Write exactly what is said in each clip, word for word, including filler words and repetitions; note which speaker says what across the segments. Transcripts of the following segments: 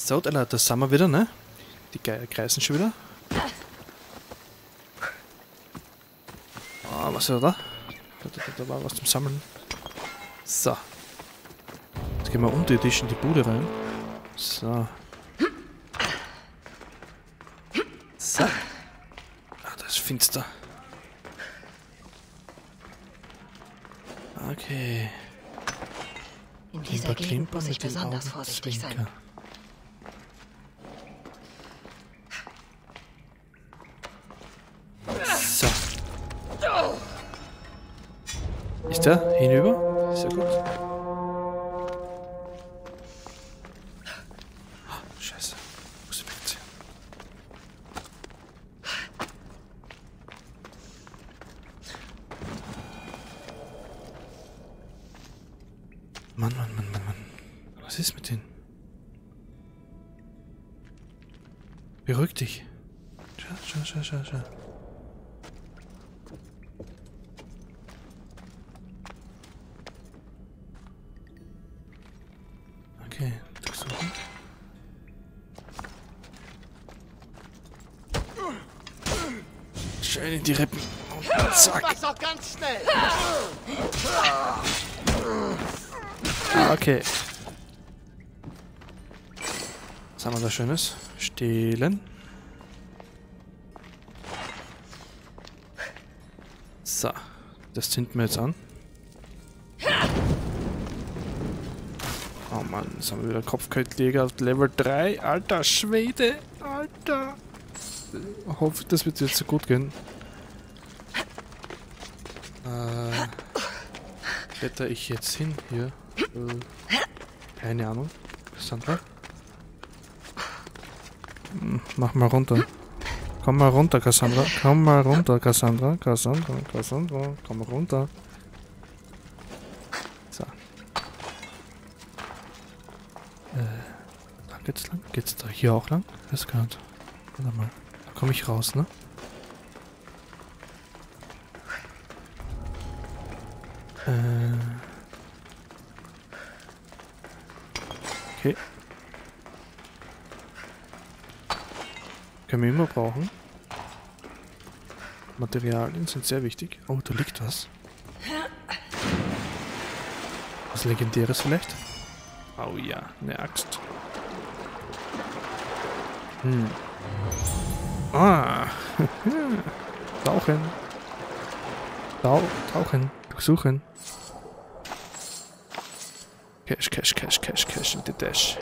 Speaker 1: So, da sind wir wieder, ne? Die Geier kreisen schon wieder. Ah, was ist da? Da, da, da war was zum Sammeln. So. Jetzt gehen wir unterirdisch in die Bude rein. So. So. Ah, das ist finster. Okay.
Speaker 2: In dieser Gegend muss ich besonders vorsichtig sein.
Speaker 1: So. Ist der hinüber? Sehr gut. Oh, Scheiße. Muss ich wegziehen. Mann, Mann, Mann, Mann, Mann. Was ist mit denen? Beruhig dich. Schau, schau, schau, schau, schau. Okay, durchsuchen. Schön in die Rippen. Und zack.
Speaker 3: Mach's auch ganz schnell.
Speaker 1: Ah, okay. Was haben wir da Schönes? Stehlen. So. Das zünden wir jetzt an. Oh Mann, jetzt haben wir wieder Kopfgeldjäger auf Level drei. Alter Schwede. Alter. Ich hoffe, das wird jetzt so gut gehen. Äh, kletter ich jetzt hin hier? Äh, keine Ahnung. Cassandra? Hm, mach mal runter. Komm mal runter, Cassandra. Komm mal runter, Cassandra. Cassandra, Cassandra. Komm mal runter. So. Äh, da geht's lang. Geht's da hier auch lang? Das kann. Warte mal. Da komme ich raus, ne? Äh. Okay. Können wir immer brauchen. Materialien sind sehr wichtig. Oh, da liegt was. Was Legendäres vielleicht? Oh ja, eine Axt. Hm. Ah. Tauchen. Tau tauchen. Durchsuchen. Cash, Cash, Cash, Cash, Cash in the Dash.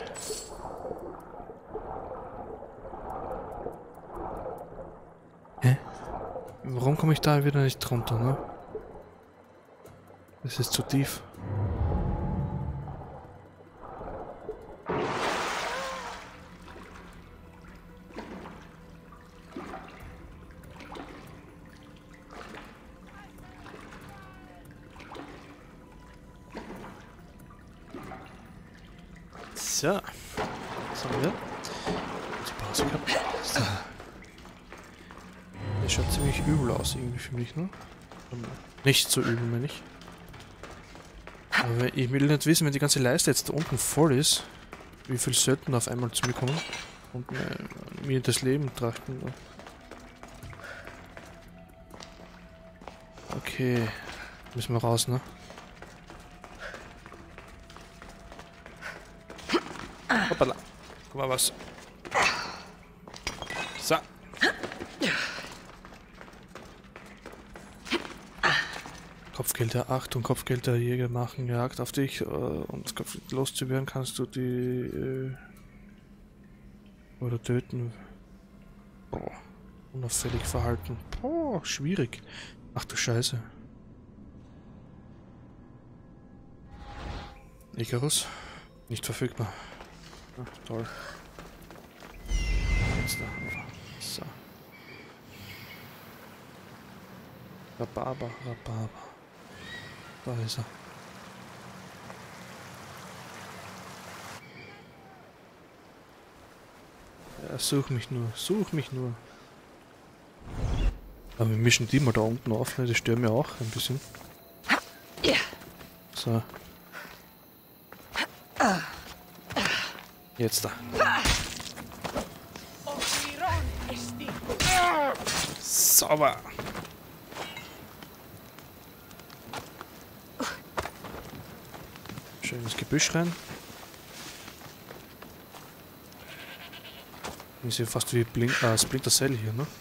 Speaker 1: Hä? Warum komme ich da wieder nicht drunter, ne? Das ist zu tief. So. Was haben wir? Die Pause gehabt. So. Das schaut ziemlich übel aus irgendwie für mich, ne? Nicht so übel, meine ich. Aber ich will nicht wissen, wenn die ganze Leiste jetzt da unten voll ist, wie viel Söldner auf einmal zu mir kommen und mir, mir das Leben trachten. Okay. Müssen wir raus, ne? Hoppala. Guck mal was. So. Kopfgelder, Achtung, Kopfgelderjäger machen Jagd auf dich. Äh, um das Kopfgeld loszuwerden, kannst du die äh, oder töten. Boah. Unauffällig verhalten. Boah, schwierig. Ach du Scheiße. Icarus. Nicht verfügbar. Ach, toll. Jetzt da. So. Rhabarber, Rhabarber. Da ist er. Ja, such mich nur, such mich nur. Aber wir mischen die mal da unten auf, ne? Die stören mir auch ein bisschen. So. Jetzt da. Sauber. Schön ins Gebüsch rein. Ist ja fast wie Blink, äh, Splinter Cell hier, ne?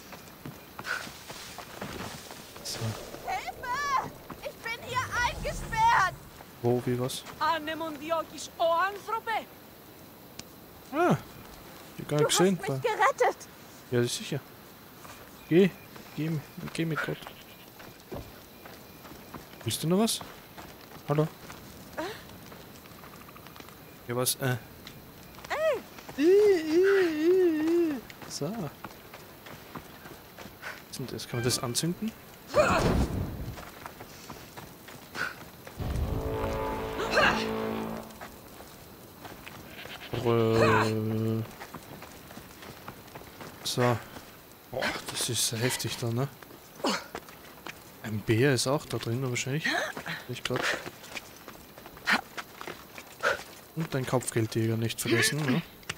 Speaker 1: So.
Speaker 3: Hilfe! Ich bin hier eingesperrt!
Speaker 1: Wo, wie, was?
Speaker 3: Anemondiokisch Ohrenfruppe!
Speaker 1: Ah, ich hab gar nicht gesehen.
Speaker 3: Du hast mich gerettet!
Speaker 1: Ja, das ist sicher. Geh, geh, geh mit Gott. Willst du noch was? Hallo? Ja, was? Äh. So. Was ist denn das? Kann man das anzünden? Äh. So. Boah, das ist heftig da, ne? Ein Bär ist auch da drin, wahrscheinlich. Nicht gerade. Und dein Kopfgeldjäger nicht vergessen, ne?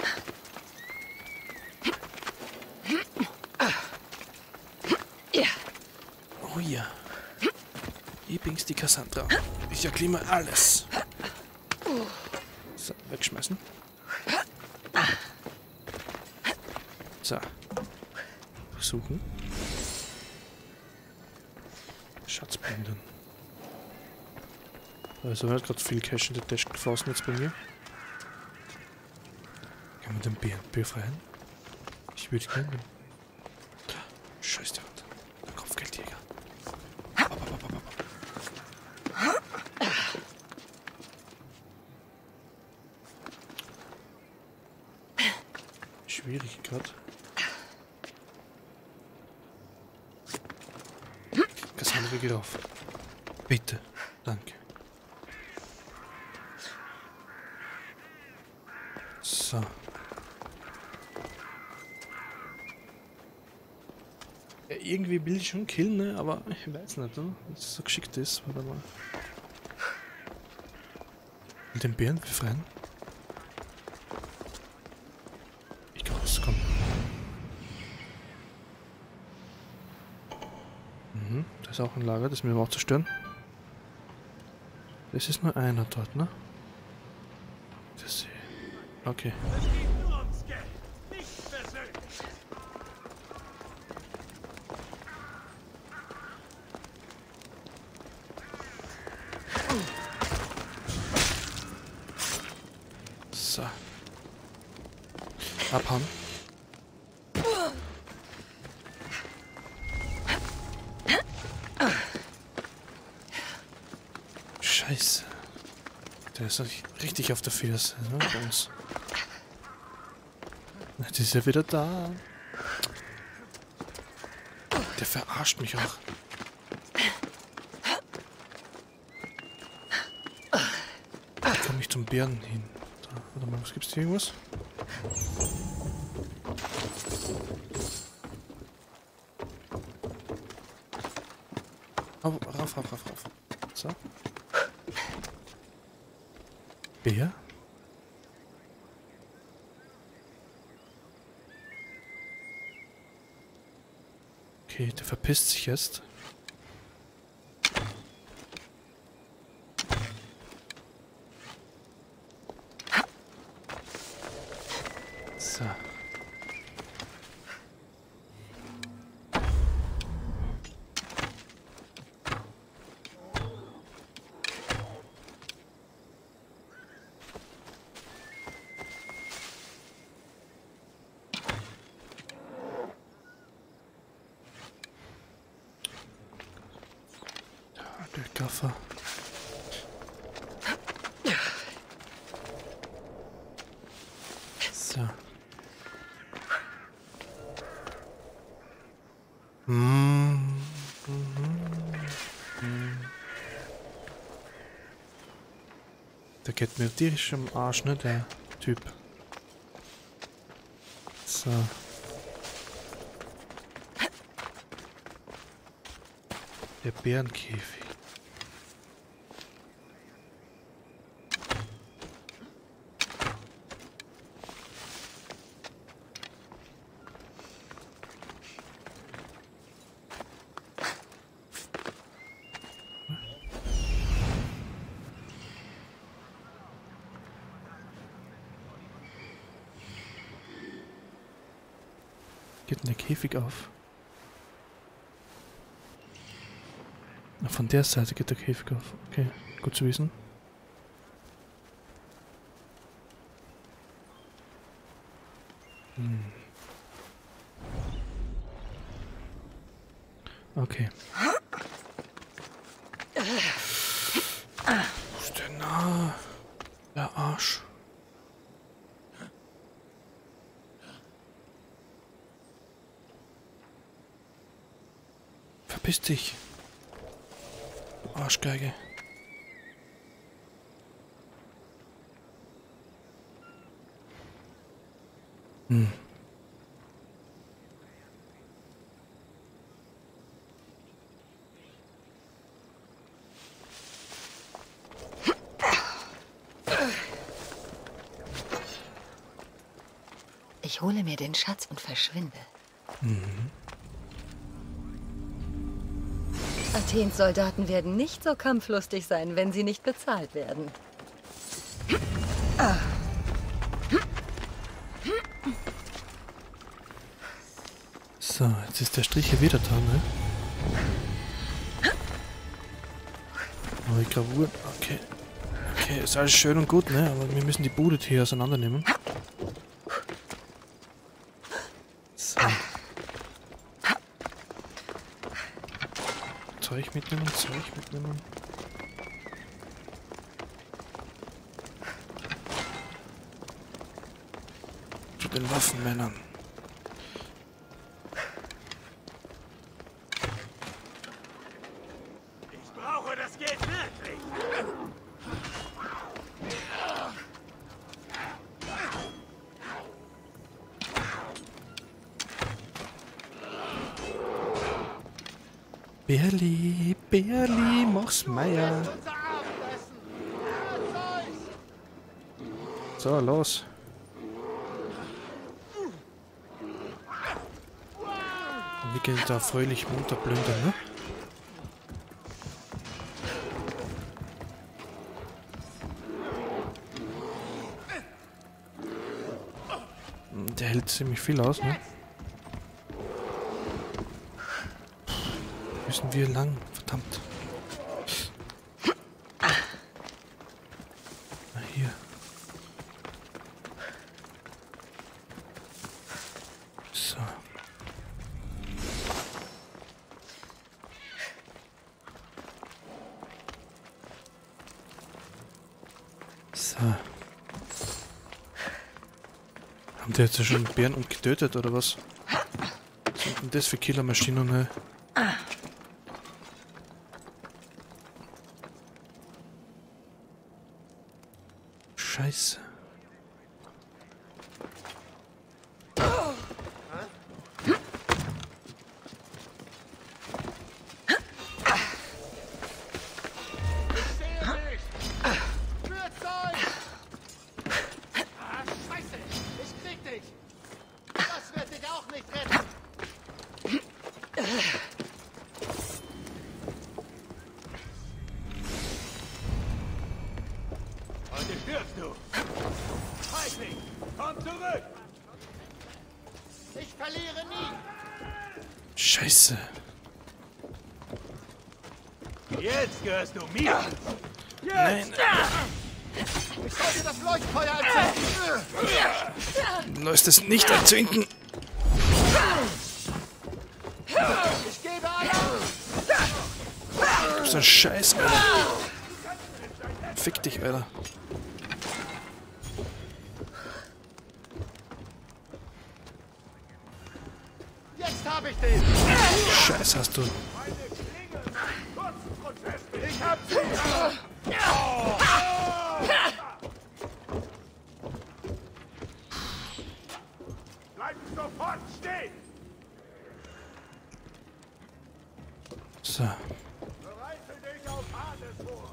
Speaker 1: Oh ja. Ich bin's, die Cassandra. Ich erklimme alles. So, wegschmeißen. So. Suchen. Schatzbändern. Also hat gerade viel Cash in der Tasche geflossen jetzt bei mir. Kann man den Bären befreien? Ich würde gerne. Scheiß der Hund. Der Kopfgeldjäger. Ab, ab, ab, ab, ab. Schwierig gerade. Cassandra, geht auf. Bitte. Danke. So. Ja, irgendwie will ich schon killen, ne? Aber ich weiß nicht, ne? Dass es so geschickt ist. Warte mal. Und den Bären befreien? Ich kann rauskommen. Mhm, da ist auch ein Lager, das müssen wir auch zerstören. Es ist nur einer dort, ne? Das sehe ich. Okay. So. Abhauen. Scheiße. Der ist richtig auf der Ferse, ne, bei uns. Jetzt ist er wieder da. Der verarscht mich auch. Ich komme nicht zum Bären hin. Da, warte mal, was gibt's hier irgendwas? Rauf, rauf, rauf, rauf, rauf. So. Bär? Okay, der verpisst sich jetzt. So. Der Gaffer. So. Mm. Mhm. Der geht mir tierisch am Arsch, ne, der Typ. So. Der Bärenkäfig. geht denn der Käfig auf? Na, von der Seite geht der Käfig auf. Okay, gut zu wissen. Hm. Okay. Ist der nah? Der Arsch. Verpiss dich. Du Arschgeige. Hm.
Speaker 2: Ich hole mir den Schatz und verschwinde.
Speaker 1: Mhm.
Speaker 2: Athens Soldaten werden nicht so kampflustig sein, wenn sie nicht bezahlt werden.
Speaker 1: So, jetzt ist der Strich hier wieder dran, ne? Oh, die Gravur. Okay. Okay, ist alles schön und gut, ne? Aber wir müssen die Bude hier auseinandernehmen. So. Zeug mitnehmen, Zeug mitnehmen. Zu den Waffenmännern.
Speaker 4: Ich brauche das Geld wirklich.
Speaker 1: Berli, Berli, mach's Meier. So, los. Und wir gehen da fröhlich munter plündern, ne? Der hält ziemlich viel aus, ne? Müssen wir lang, verdammt. Na hier. So. So. Haben die jetzt schon Bären umgetötet oder was? Was sind denn das für Killermaschinen, ne? Scheiße.
Speaker 4: Ich verliere nie.
Speaker 1: Scheiße.
Speaker 4: Jetzt gehörst du mir.
Speaker 1: Nein.
Speaker 4: Ich soll dir das Leuchtfeuer entzünden.
Speaker 1: Lässt es nicht erzwinken.
Speaker 4: Ich gebe Alarm.
Speaker 1: So ein Scheiß, Alter. Fick dich, Alter.
Speaker 4: Jetzt habe ich den.
Speaker 1: Scheiß hast du.
Speaker 4: Ich hab sie. Bleib sofort stehen.
Speaker 1: So.
Speaker 4: Bereite dich auf Hades vor.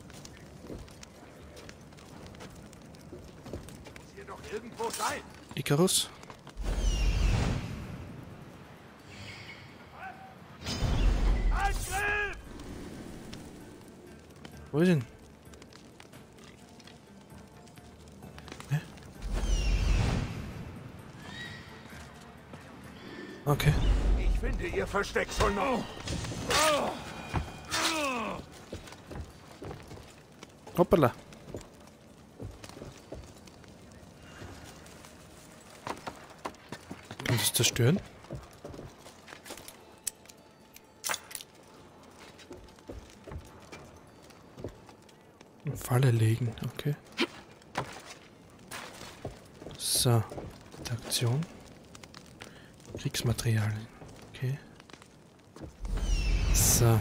Speaker 4: Muss hier doch irgendwo sein.
Speaker 1: Icarus.
Speaker 4: Angriff!
Speaker 1: Wo ist denn? Hä? Okay.
Speaker 4: Ich finde ihr Versteck schon noch.
Speaker 1: Hoppala. Kann das zerstören? Eine Falle legen, okay. So, Interaktion. Kriegsmaterialien, okay. So.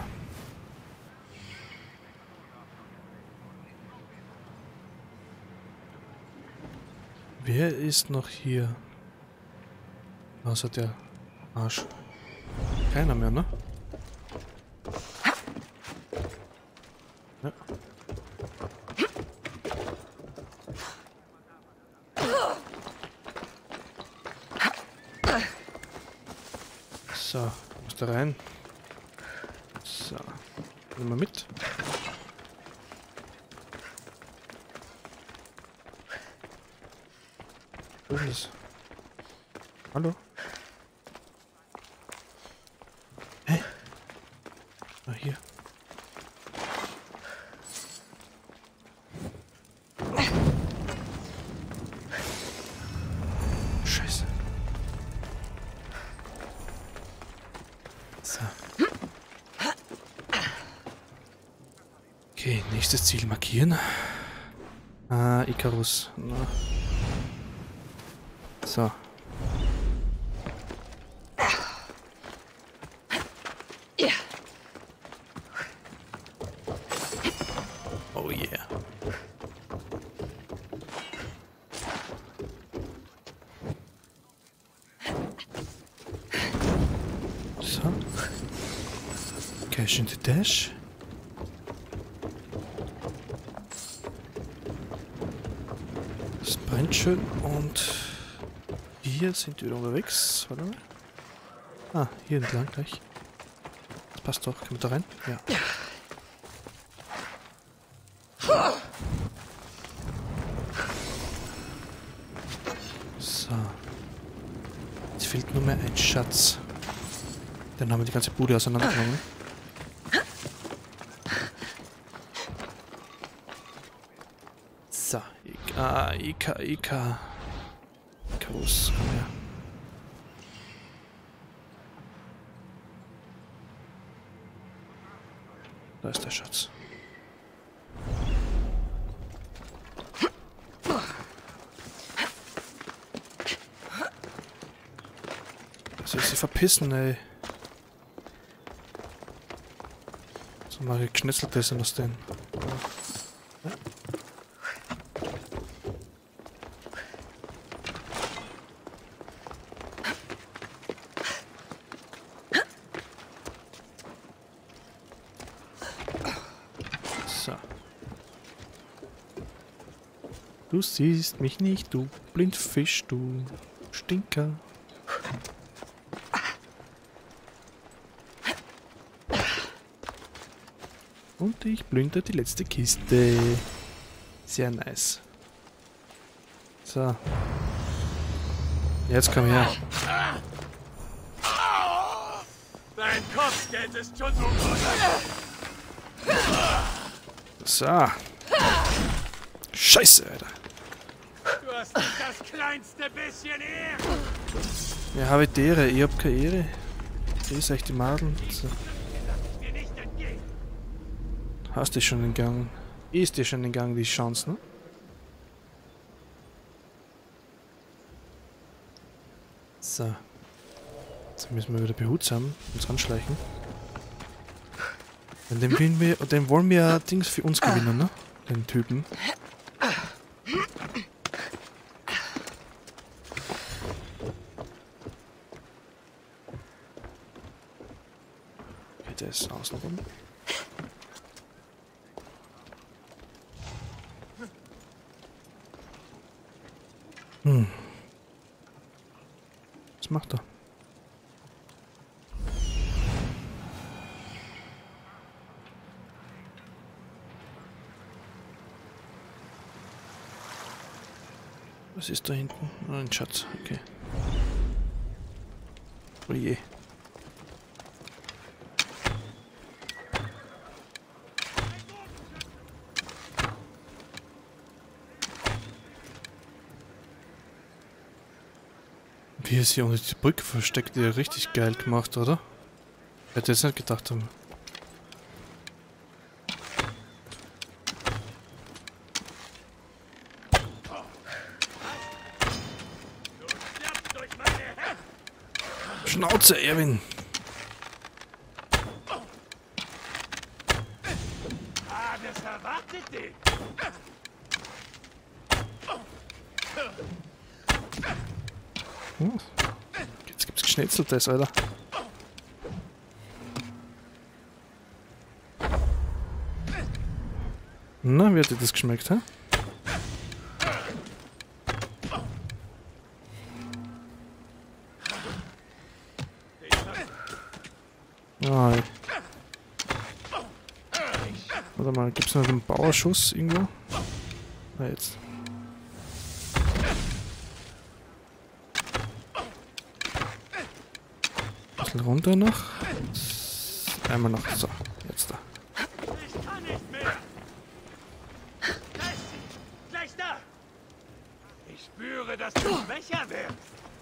Speaker 1: Wer ist noch hier? Außer der Arsch. Keiner mehr, ne? Ja. So, muss da rein. So, nehmen wir mit. Wo ist das? Hallo? Hä? Ah, hier. Scheiße. So. Okay, nächstes Ziel markieren. Ah, Icarus. Na. So. Oh yeah. So. Cash in the Dash. Das brennt schön und hier sind wir wieder unterwegs. Warte mal. Ah, hier entlang gleich. Das passt doch. Können wir da rein? Ja. So. Jetzt fehlt nur mehr ein Schatz. Dann haben wir die ganze Bude auseinandergenommen. So. Ah, Ika, Ika. Icarus, komm her. Da ist der Schatz. Soll ich sie verpissen, ey? So mache ich geschnetzeltes aus denen. Ja. So. Du siehst mich nicht, du Blindfisch, du Stinker. Und ich plündere die letzte Kiste. Sehr nice. So. Jetzt komm her.
Speaker 4: Dein Kopfgeld ist schon so gut.
Speaker 1: So. Scheiße, Alter.
Speaker 4: Du hast nicht das kleinste bisschen Ehre.
Speaker 1: Ja, habe ich Ehre. Ich hab keine Ehre. Ich ist echt die Madeln. So.
Speaker 4: Mir nicht entgehen.
Speaker 1: Hast du schon den Gang? Ist dir schon den Gang die Chance, ne? So. Jetzt müssen wir wieder behutsam uns anschleichen. Und den, wollen wir, den wollen wir ja Dings für uns gewinnen, ne? Den Typen. Okay, der ist außenrum. Hm. Was macht er? Was ist da hinten? Oh, ein Schatz, okay. Oh je. Wie ist hier unter die Brücke versteckt, die richtig geil gemacht, oder? Hätte jetzt nicht gedacht haben. Schnauze, Erwin!
Speaker 4: Ah, das erwartet dich.
Speaker 1: Hm. Jetzt gibt's Geschnetzeltes, Alter. Na, wie hat dir das geschmeckt, hä? Ah, warte mal, gibt's noch einen Bauerschuss irgendwo? Na jetzt. Ein bisschen runter noch. Einmal noch. So, jetzt da.
Speaker 4: Ich kann nicht mehr. Da ist sie. Gleich da. Ich spüre, dass du schwächer wirst.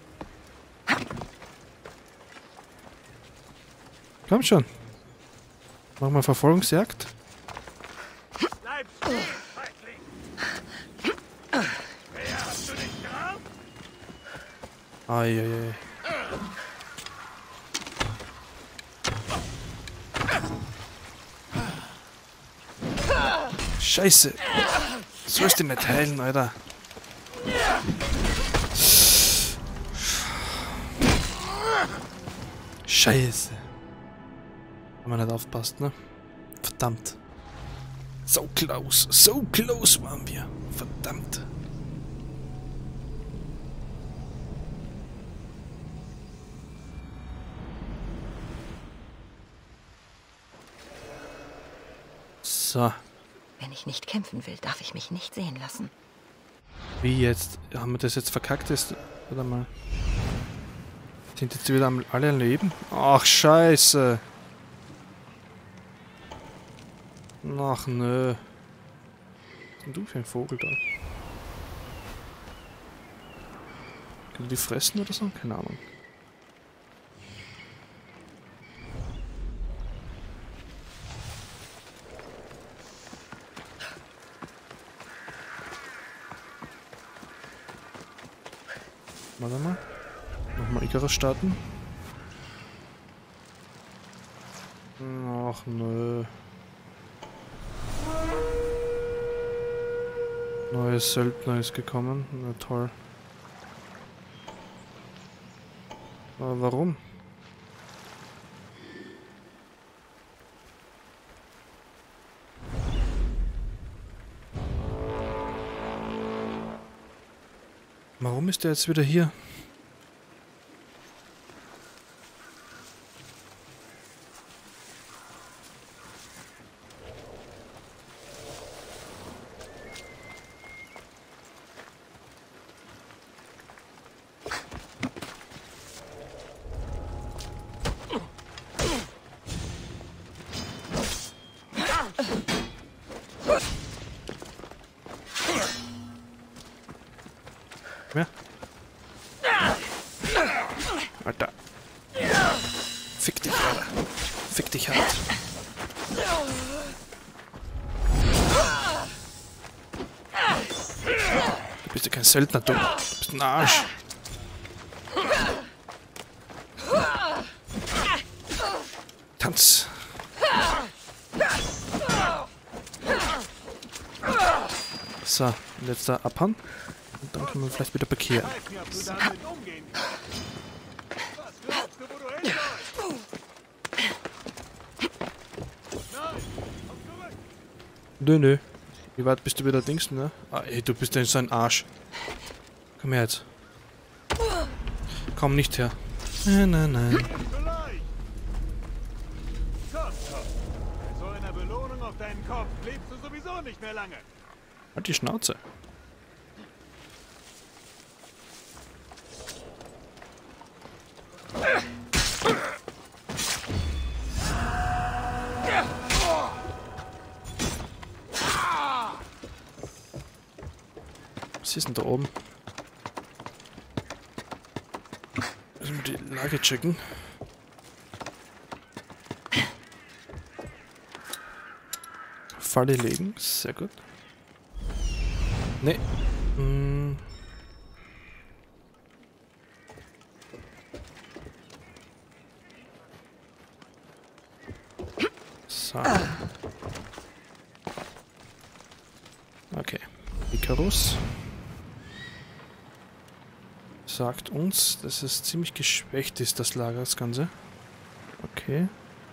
Speaker 1: Komm schon. Machen wir Verfolgungsjagd.
Speaker 4: Bleib stehen, Feigling. Wer hast du nicht drauf?
Speaker 1: Eieiei. Scheiße. Sollst du nicht heilen, Alter. Scheiße. Wenn man nicht aufpasst, ne? Verdammt. So close. So close waren wir. Verdammt. So.
Speaker 2: Wenn ich nicht kämpfen will, darf ich mich nicht sehen lassen.
Speaker 1: Wie jetzt? Haben wir das jetzt verkackt? Ist, warte mal. Sind jetzt wieder am- alle am Leben? Ach, scheiße. Ach, nö. Was ist denn du für ein Vogel da? Können die fressen oder so? Keine Ahnung. Warte mal. Nochmal Icarus starten. Ach nö. Neues Söldner ist gekommen. Na toll. Aber warum? Warum ist der jetzt wieder hier? Ja. Alter. Fick dich, Alter. Fick dich hart. Du bist ja kein Söldner, du. Du bist ein Arsch. Tanz. So, und jetzt da abhauen. Und dann können wir vielleicht wieder bekehren.
Speaker 4: Weiß nicht, ob du damit umgehen kannst. Was glaubst du, wo du hin sollst? Nein, komm zurück.
Speaker 1: Nö, nö. Wie weit bist du wieder Dings, ne? Ah, ey, du bist ja so ein Arsch. Komm her jetzt. Komm nicht her. Nein, nein, nein.
Speaker 4: Nicht so leicht. Komm, komm. Bei so einer Belohnung auf deinen Kopf lebst du sowieso nicht mehr lange.
Speaker 1: Halt die Schnauze. Was ist denn da oben? Müssen wir die Lage checken. Falle legen, sehr gut. Ne. Hm. So. Okay. Icarus sagt uns, dass es ziemlich geschwächt ist, das Lager, das Ganze. Okay.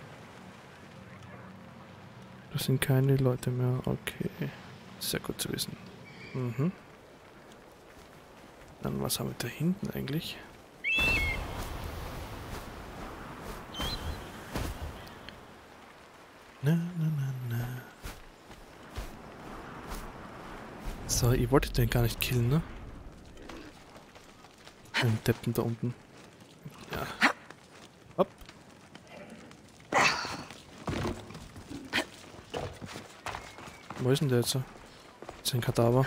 Speaker 1: Da sind keine Leute mehr. Okay. Sehr gut zu wissen. Mhm. Dann was haben wir da hinten eigentlich? Na, na, na, na. So, ich wollte den gar nicht killen, ne? Den Deppen da unten. Ja. Hopp. Wo ist denn der jetzt? Das ist ein Kadaver.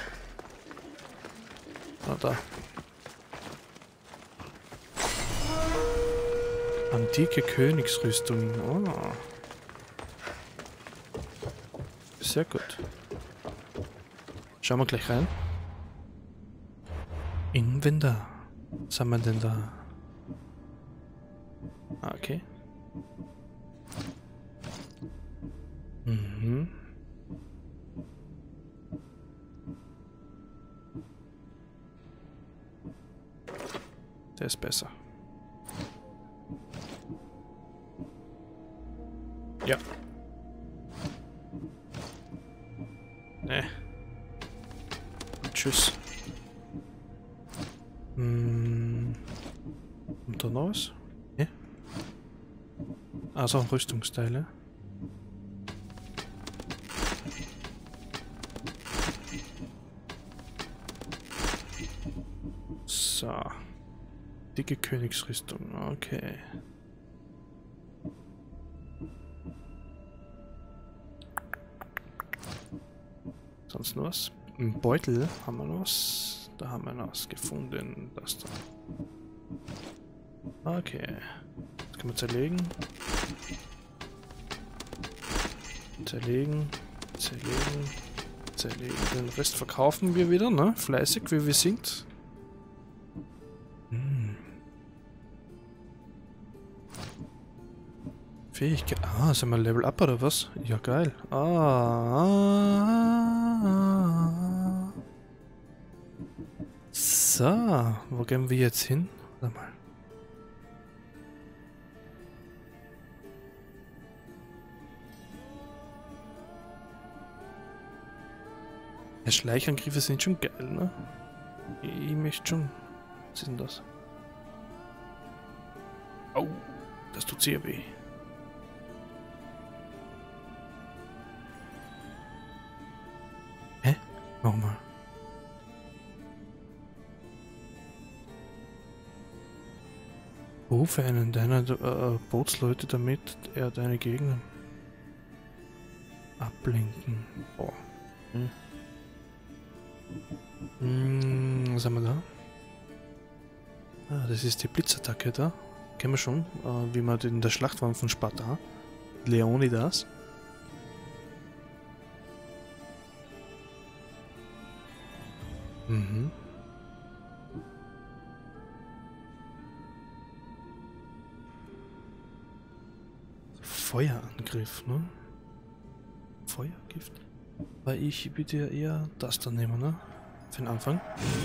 Speaker 1: Ah, da. Antike Königsrüstung. Oh. Sehr gut. Schauen wir gleich rein. Inventar. Was haben wir denn da? Ah, okay. Mhm. Der ist besser. Ja. Ne. Tschüss. Hm. Und da noch was? Ne? Also Rüstungsteile. So. Dicke Königsrüstung, okay. Sonst noch was? Im Beutel haben wir noch was. Da haben wir noch was gefunden. Das da. Okay. Das können wir zerlegen. Zerlegen. Zerlegen. Zerlegen. Den Rest verkaufen wir wieder, ne? Fleißig, wie wir sind. Hm. Fähigkeit. Ah, sind wir Level Up oder was? Ja, geil. Ah. So, wo gehen wir jetzt hin? Warte mal. Ja, Schleichangriffe sind schon geil, ne? Ich möchte schon. Was ist denn das? Au, das tut sehr weh. Hä? Nochmal. Rufe einen deiner äh, Bootsleute, damit er deine Gegner ablenken. Boah. Hm. Hm, was haben wir da? Ah, das ist die Blitzattacke da. Kennen wir schon, äh, wie man in der Schlacht waren von Sparta. Leonidas. Mhm. Feuerangriff, ne? Feuergift? Weil ich bitte eher das dann nehmen, ne? Für den Anfang.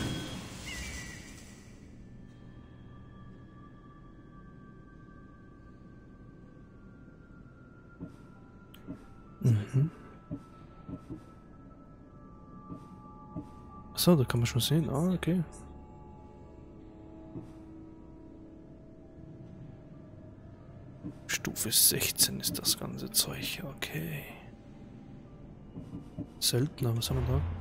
Speaker 1: Mhm. Achso, da kann man schon sehen. Ah, okay. Stufe sechzehn ist das ganze Zeug. Okay. Söldner, was haben wir da?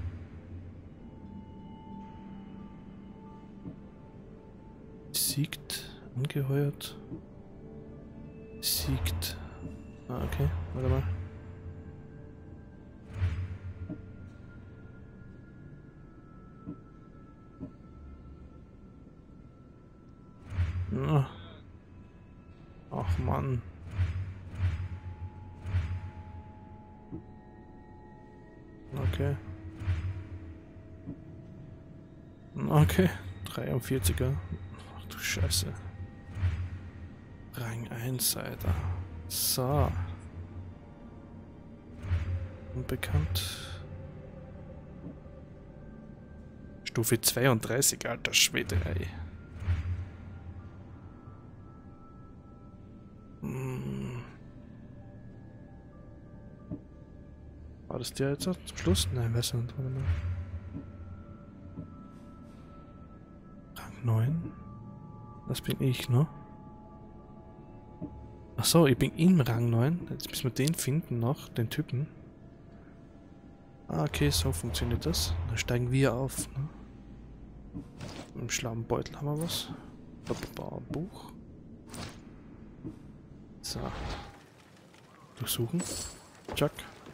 Speaker 1: Siegt, angeheuert. Siegt. Ah, okay, warte mal. Mann. Okay. Okay. dreiundvierziger. Ach du Scheiße. Rang eins, Alter. So. Unbekannt. Stufe zweiunddreißig, alter Schwede, ey. Hm. War das der jetzt zum Schluss? Nein, weiß nicht. Warte mal. Rang neun. Das bin ich, ne? Achso, ich bin im Rang neun. Jetzt müssen wir den finden noch, den Typen. Ah, okay, so funktioniert das. Dann steigen wir auf. Ne? Im schlauen Beutel haben wir was. Buch. So. Durchsuchen. Chuck.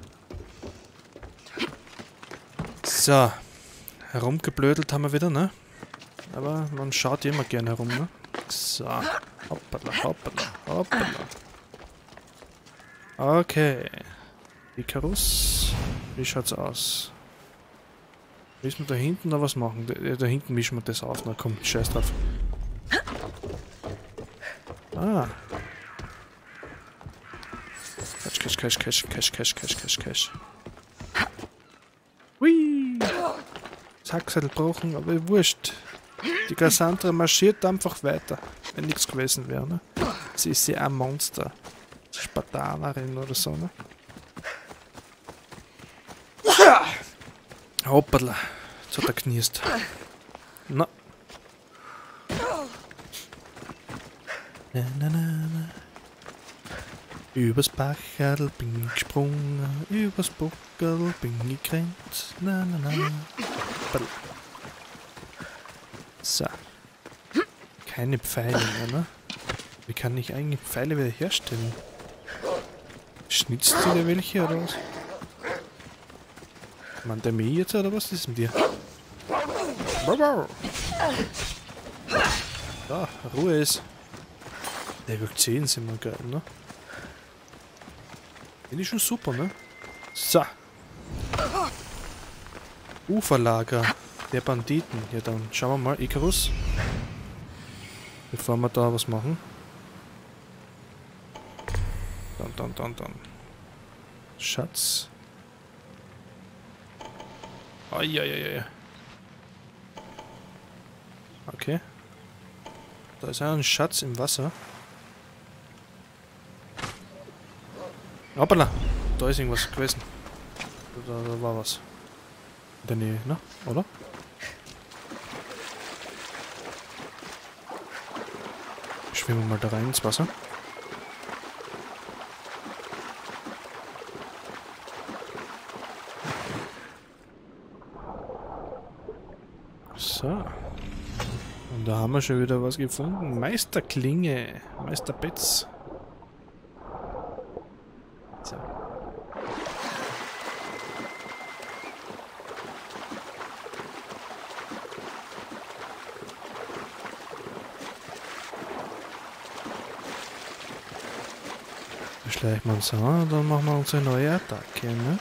Speaker 1: So. Herumgeblödelt haben wir wieder, ne? Aber man schaut immer gerne herum, ne? So. Hoppala, hoppala, hoppala. Okay. Icarus. Wie schaut's aus? Müssen wir da hinten noch was machen? Da, da hinten mischen wir das auf. Na komm, scheiß drauf. Ah. Cash, cash, cash, cash, cash, cash, cash, cash, cash. Hui! Sackzettel brauchen, aber wurscht. Die Cassandra marschiert einfach weiter. Wenn nichts gewesen wäre, ne? Sie ist ja ein Monster. Spartanerin oder so, ne? Hoppala. Jetzt hat er knirst. Na. Na, na, na, na. Übers Bachadl bin ich gesprungen, übers Buckel bin ich gerannt. Na, na, na. Hoppala. So. Keine Pfeile mehr, ne? Wie kann ich eigentlich Pfeile wieder herstellen? Schnitzt du dir welche oder was? Mann, der mich jetzt oder was ist mit dir? Da, Ruhe ist. Level zehn sind wir geil, ne? Finde ich schon super, ne? So. Uferlager der Banditen. Ja, dann schauen wir mal, Icarus. Bevor wir da was machen. Dann, dann, dann, dann. Schatz. Eieiei. Okay. Da ist ein Schatz im Wasser. Hoppala. Da ist irgendwas gewesen. Da, da war was. In der Nähe, ne? Oder? Schwimmen wir mal da rein ins Wasser. So. Und da haben wir schon wieder was gefunden. Meisterklinge. Meisterbetz. So. Da schleichen wir uns an und dann machen wir unsere neue Attacke, ne?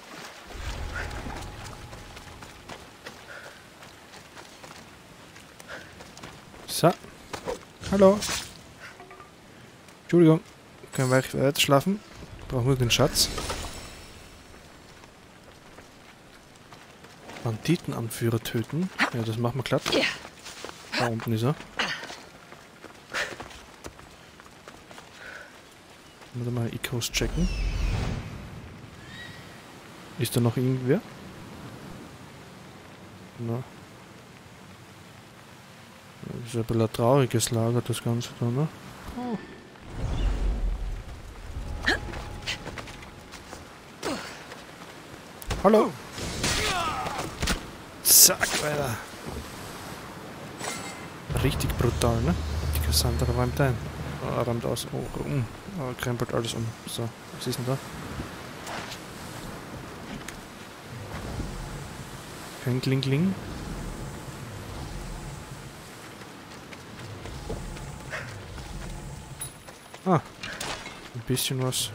Speaker 1: So. Hallo. Entschuldigung. Können wir weiter schlafen? Brauchen wir den Schatz. Banditenanführer töten. Ja, das machen wir glatt. Da unten ist er. Mal mal Icarus checken. Ist da noch irgendwer? Na. Das ist ein bisschen ein trauriges Lager, das Ganze da, ne? Oh. Hallo! Zack, weiter! Richtig brutal, ne? Die Cassandra räumt ein. Oh, räumt aus. Oh, um. Oh, krempelt alles um. So, was ist denn da? Kein Kling-Kling. Ah, Ein bisschen was.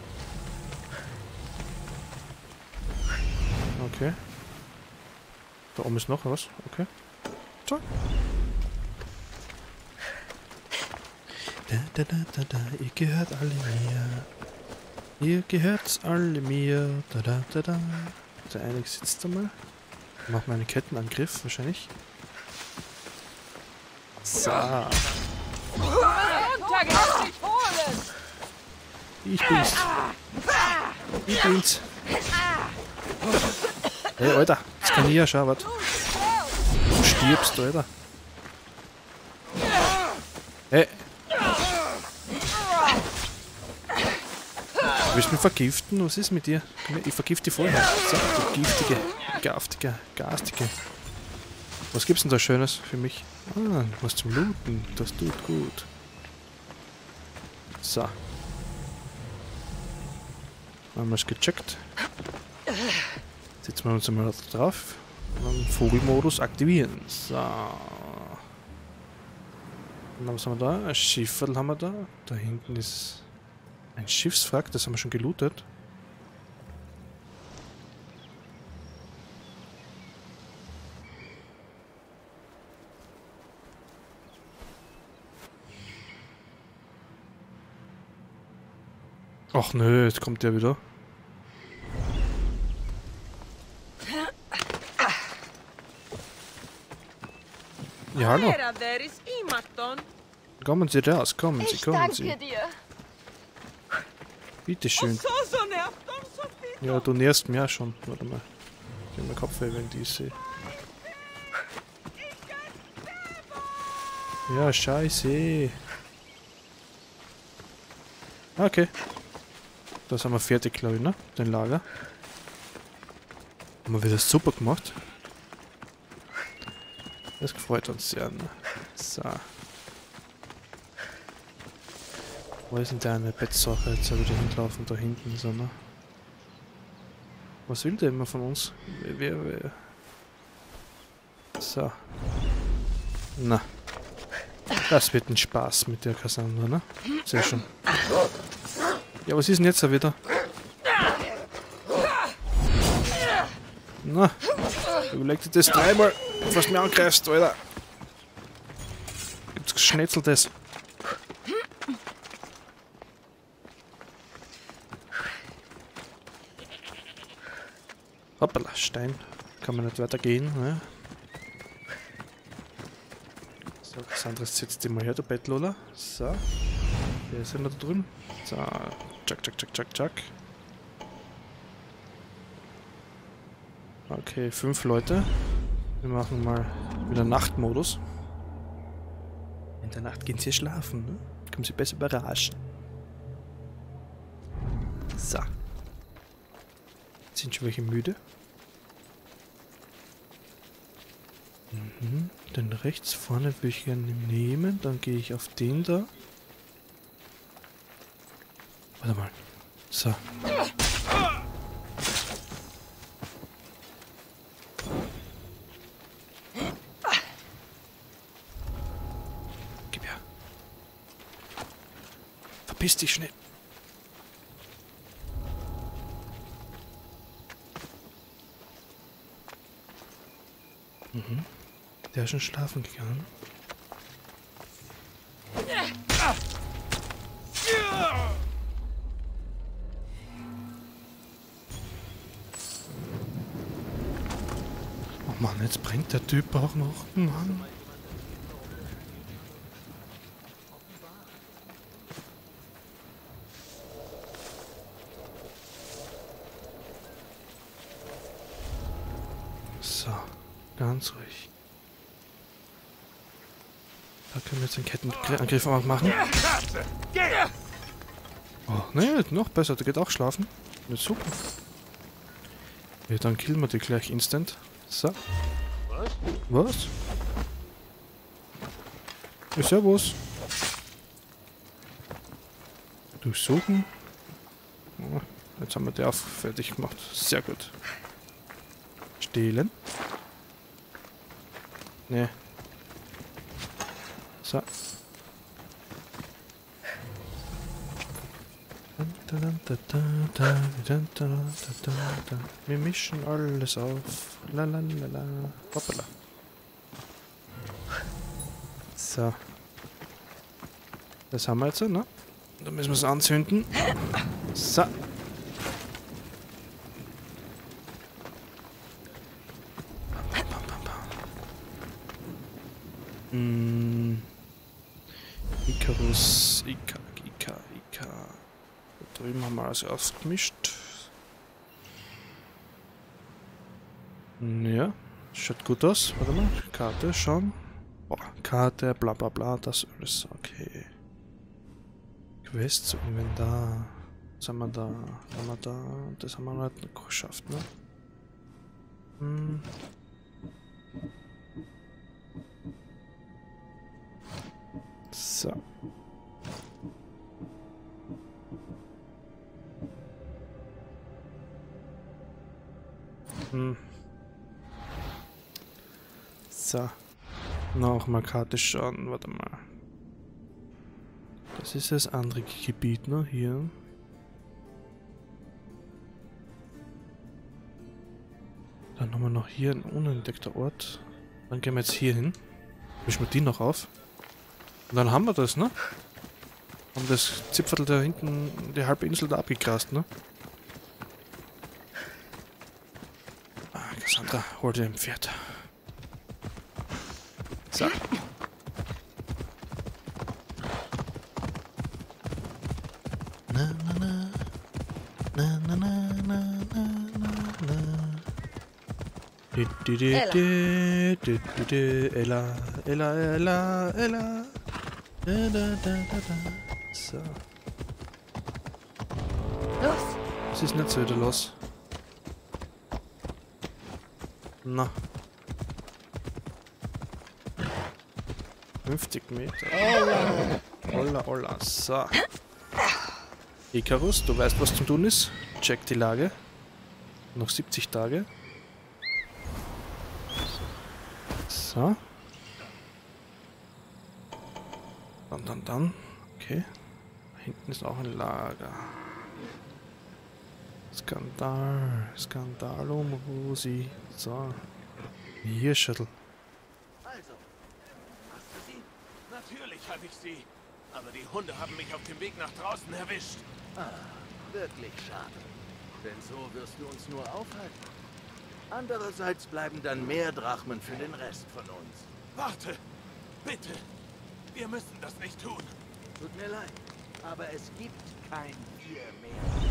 Speaker 1: Okay. Da oben ist noch was. Okay. So. Da, da, da, da, da. Ihr gehört alle mir. Ihr gehört alle mir. Da, da, da, da. Der eine sitzt da mal. Macht mal einen Kettenangriff wahrscheinlich. So. Ich bin's. Ich bin's. Hey, Alter. Das kann ich ja schauen, warte. Du stirbst, Alter. Hey. Du willst mich vergiften? Was ist mit dir? Ich vergifte dich vorher. So, du giftige, gaftige, garstige. Was gibt's denn da Schönes für mich? Ah, was zum Looten. Das tut gut. So. Haben wir es gecheckt. Setzen wir uns einmal drauf. Und dann Vogelmodus aktivieren. So. Und dann was haben wir da? Ein Schifferl haben wir da. Da hinten ist ein Schiffswrack, das haben wir schon gelootet. Ach nö, jetzt kommt der wieder. Ja, hallo. Kommen Sie raus, kommen Sie,
Speaker 3: Ich
Speaker 1: kommen
Speaker 3: danke
Speaker 1: Sie.
Speaker 3: dir.
Speaker 1: Bitteschön. Ja, du nährst mir auch schon. Warte mal. Ich hab meinen Kopf weh, wenn die sehe. Ja, scheiße. Okay. Das haben wir fertig, glaube ich, ne? Den Lager. Haben wir wieder super gemacht. Das freut uns sehr. Ne? So. Wo ist denn der eine Bettsache jetzt wieder hinlaufen? Da hinten so, ne? Was will der immer von uns? Wer, wer? So. Na. Das wird ein Spaß mit der Cassandra, ne? Sehr schön. Ja, was ist denn jetzt da wieder? Na. Überleg dir das dreimal, bevor du mich angreifst, Alter. Gibt's Geschnetzeltes? Hoppala, Stein. Kann man nicht weitergehen, ne? So, das andere sitzt immer her, der Bettlola. So. Wer ist denn da drüben? So. Tschak, tschak, tschak, tschak, tschak. Okay, fünf Leute. Wir machen mal wieder Nachtmodus. In der Nacht gehen sie schlafen, ne? Können sie besser überraschen. So. Sind schon welche müde? Mhm. Den rechts vorne würde ich gerne nehmen. Dann gehe ich auf den da. Warte mal. So. Gib her. Verpiss dich schnell. Mhm. Der ist schon schlafen gegangen. Oh Mann, jetzt bringt der Typ auch noch. Mann. So, ganz ruhig. Da können wir jetzt den Kettenangriff auch machen. Oh, ne, noch besser, der geht auch schlafen. Ja, super. Ja, dann killen wir die gleich instant. So. Was? Ja, servus. Durchsuchen. Oh, jetzt haben wir die auch fertig gemacht. Sehr gut. Stehlen. Ne. So. Wir mischen alles auf. Lalalala. Hoppala. So. Das haben wir jetzt, ne? Da müssen wir es anzünden. So. Mm. Icarus, Ika, Ika, Ika. Da drüben haben wir alles ausgemischt. Ja, schaut gut aus. Warte mal, Karte schauen. Oh, Karte, bla bla bla, das alles okay. Quest zum Inventar. Was haben wir da? Was haben wir da? Das haben wir noch nicht geschafft, ne? Hm. So. Hm. So. Noch mal Karte schauen, warte mal. Das ist das andere Gebiet, ne? Hier. Dann haben wir noch hier ein unentdeckter Ort. Dann gehen wir jetzt hier hin. Mischen wir die noch auf. Und dann haben wir das, ne? Haben das Zipferl da hinten, die halbe Insel da abgegrast, ne? Ah, Cassandra, hol dir ein Pferd. So. Na, na, na. Na, na, na, na, na, na, na. Du, du, du,
Speaker 2: Ella.
Speaker 1: du, du, du, du, Ella, Ella, Ella, Ella. Da, da, da, da, da. So.
Speaker 2: Los!
Speaker 1: Was ist denn jetzt wieder los? Na. fünfzig Meter. Olla, olla. So. Icarus, du weißt, was zu tun ist. Check die Lage. Noch siebzig Tage. So. Dann, dann, dann. Okay. Da hinten ist auch ein Lager. Skandal. Skandal um Rosi. So. Hier, Shuttle.
Speaker 4: Also, hast du sie? Natürlich habe ich sie. Aber die Hunde haben mich auf dem Weg nach draußen erwischt.
Speaker 5: Ah, wirklich schade. Denn so wirst du uns nur aufhalten. Andererseits bleiben dann mehr Drachmen für den Rest von uns.
Speaker 4: Warte! Bitte! Wir müssen das nicht tun.
Speaker 5: Tut mir leid, aber es gibt kein Wir mehr.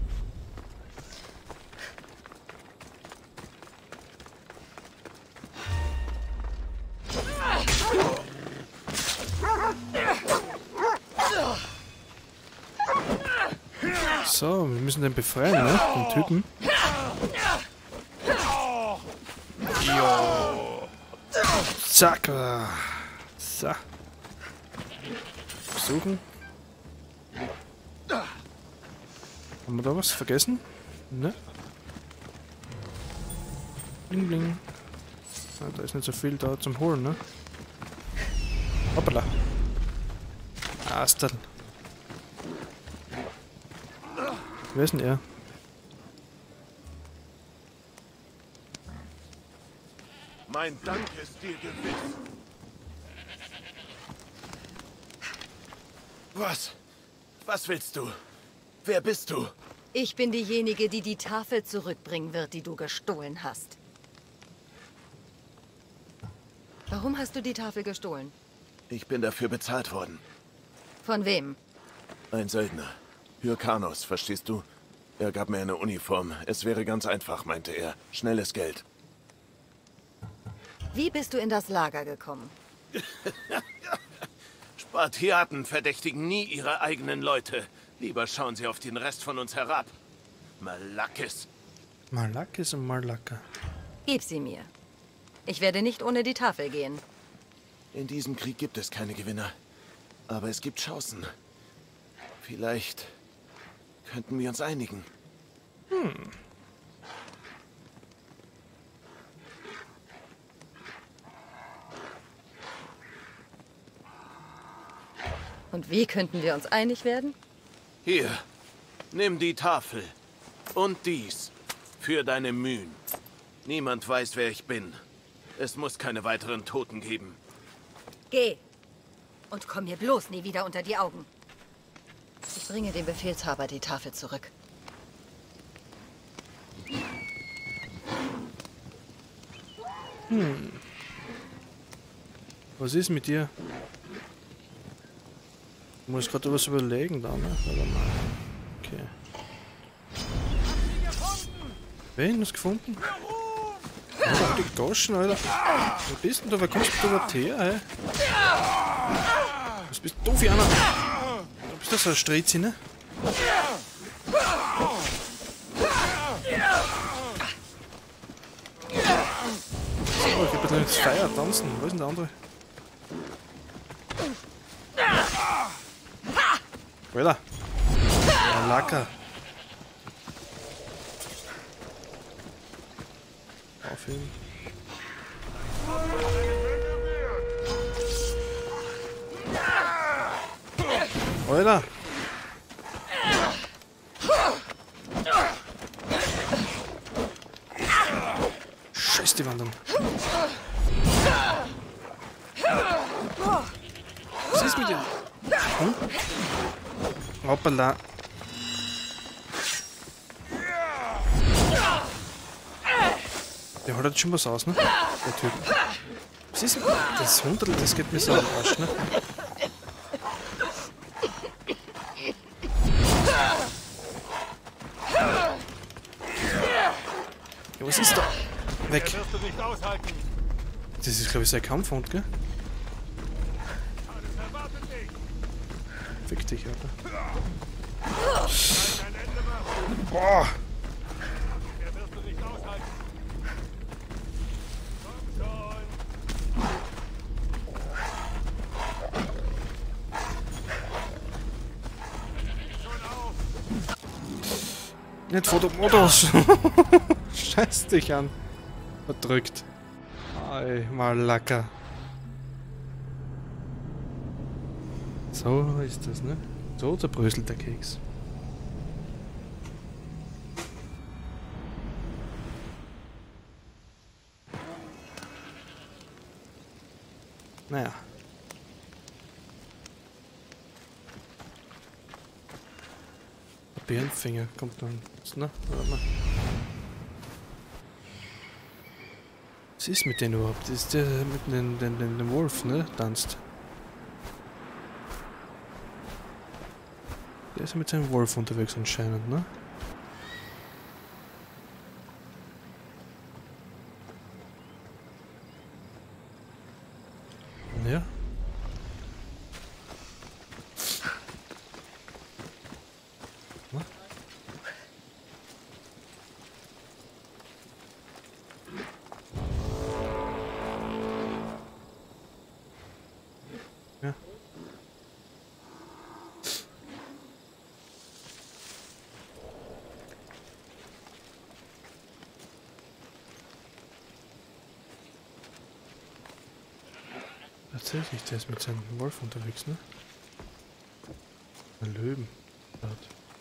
Speaker 1: So, wir müssen den befreien, ne? Den Typen. Jo. Zack. So. Versuchen. Haben wir da was vergessen? Ne? Bling bling. Ah, da ist nicht so viel da zum Holen, ne? Hoppala. Astern. Wer ist denn er?
Speaker 4: Mein Dank ist dir gewiss. Was? Was willst du? Wer bist du?
Speaker 2: Ich bin diejenige, die die Tafel zurückbringen wird, die du gestohlen hast. Warum hast du die Tafel gestohlen?
Speaker 4: Ich bin dafür bezahlt worden.
Speaker 2: Von wem?
Speaker 4: Ein Söldner. Hyrkanos, verstehst du? Er gab mir eine Uniform. Es wäre ganz einfach, meinte er. Schnelles Geld.
Speaker 2: Wie bist du in das Lager gekommen?
Speaker 4: Spartiaten verdächtigen nie ihre eigenen Leute. Lieber schauen sie auf den Rest von uns herab. Malakis.
Speaker 1: Malakis und Malaka.
Speaker 2: Gib sie mir. Ich werde nicht ohne die Tafel gehen.
Speaker 4: In diesem Krieg gibt es keine Gewinner. Aber es gibt Chancen. Vielleicht könnten wir uns einigen.
Speaker 1: Hm.
Speaker 2: Und wie könnten wir uns einig werden?
Speaker 4: Hier,
Speaker 5: Nimm die Tafel. Und dies. Für deine Mühen. Niemand weiß, wer ich bin. Es muss keine weiteren Toten geben.
Speaker 2: Geh. Und komm mir bloß nie wieder unter die Augen. Ich bringe dem Befehlshaber die Tafel zurück.
Speaker 1: Hm. Was ist mit dir? Ich muss gerade was überlegen da, ne? Warte mal. Okay. Wen? Hast du gefunden? Alter, die Goschen, Alter. Wer bist denn du? Wer kommst du überhaupt her, ey? Was bist du für einer? Du bist das so ein Streizi, ne? So, ich hab jetzt Feier tanzen. Wo ist denn der andere? Alter! Ja, lecker! Aufheben. Alter! Scheiß die Wand an. Was ist mit dir? Hm? Hoppala. Der hat jetzt schon was aus, ne? Der Typ. Was ist denn? Das Hunderl, das geht mir so am Arsch, ne? Ja, was ist da? Weg. Das ist, glaube ich, sein Kampfhund, gell? Fick dich, Alter. Boah! Nicht Fotomodus! Scheiß dich an! Verdrückt. Ei, mal lecker. So ist das, ne? So zerbröselt der Keks. Naja. Der Bärenfinger kommt dann. Ne? Warte mal. Was ist mit denen überhaupt? Das ist der mit dem, dem, dem, dem Wolf, ne? Tanzt. Der ist ja mit seinem Wolf unterwegs anscheinend, ne? Ja. Was? Ja. Tatsächlich, der ist mit seinem Wolf unterwegs, ne? Ein Löwen. Dort.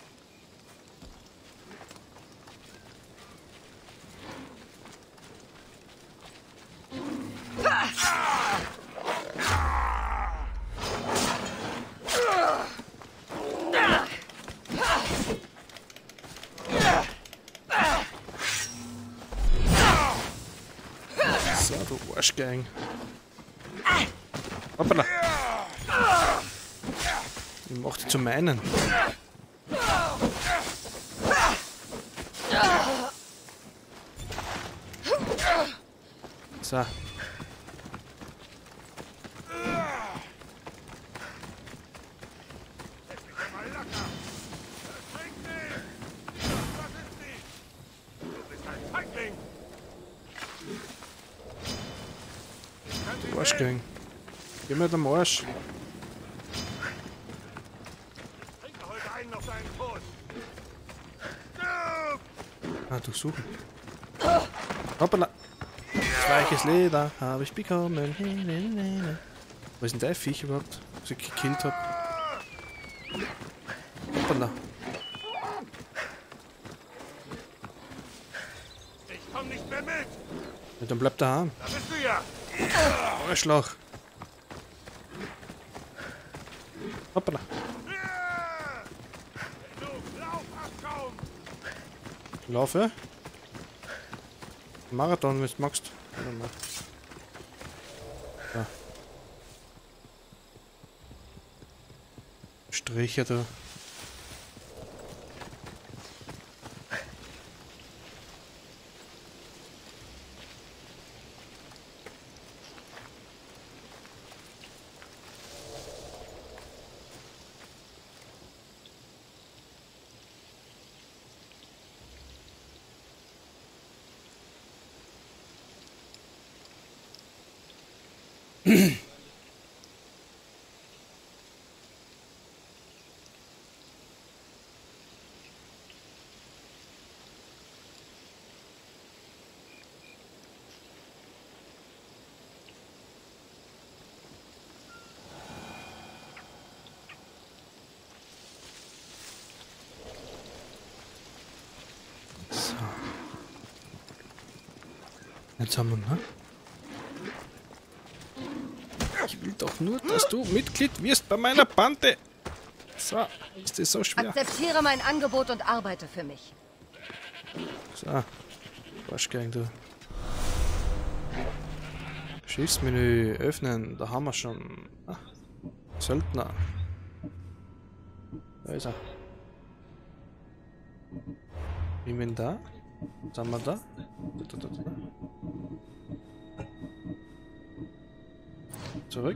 Speaker 1: So, du Arschgang. Hoppala. Ich mach die zu meinen. So. Du Arschgang. Geh mir den Arsch. Ah, durchsuchen. Hoppala. Weiches Leder habe ich bekommen. Wo ist denn der Viech überhaupt, was ich gekillt habe? Hoppala.
Speaker 4: komm nicht mehr mit.
Speaker 1: Ja, dann bleib daheim.
Speaker 4: Da bist du ja.
Speaker 1: Arschloch. Hoppala.
Speaker 4: Genug, lauf, Abschaum.
Speaker 1: Laufe. Marathon, wenn du magst. Warte mal. Ja. Striche da. So. Jetzt haben wir, ne? Ich will doch nur, dass du Mitglied wirst bei meiner Bande. So, ist das so schwer?
Speaker 2: Akzeptiere mein Angebot und arbeite für mich.
Speaker 1: So, Waschgang, du. Schiffsmenü öffnen, da haben wir schon. Ah, Söldner. Da ist er. Inventar. Was haben wir da? Da, da, da, da. Zurück.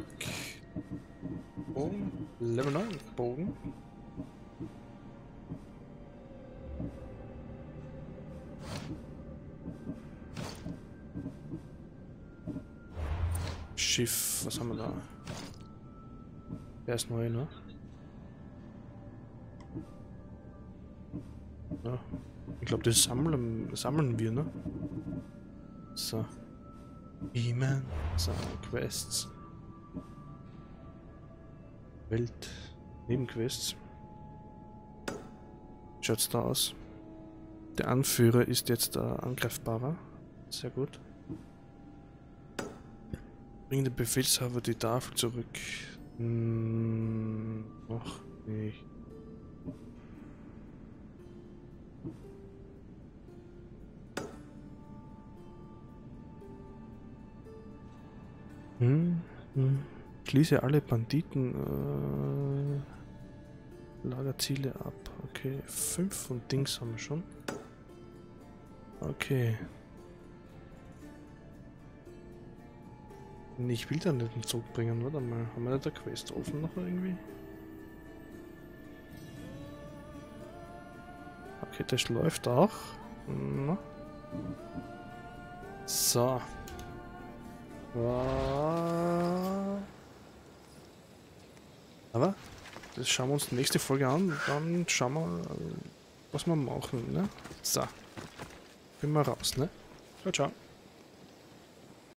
Speaker 1: Bogen. Level neun. Bogen. Schiff. Was haben wir da? Der ist neu, ne? Ja. Ich glaube, das sammeln, sammeln wir, ne? So. E-Man. So, Quests. Welt. Nebenquests. Schaut's da aus. Der Anführer ist jetzt äh, angreifbarer. Sehr gut. Bring den Befehlshaber die Tafel zurück. Hm, noch nicht. Hm, hm. Schließe alle Banditen äh, Lagerziele ab. Okay, fünf von Dings haben wir schon. Okay. Ich will da nicht einen Zug bringen, warte mal. Haben wir da eine Quest offen noch irgendwie? Okay, das läuft auch. Na. So. Aber das schauen wir uns die nächste Folge an. Dann schauen wir, was wir machen. Ne? So. Bin mal raus, ne? Ciao, ciao.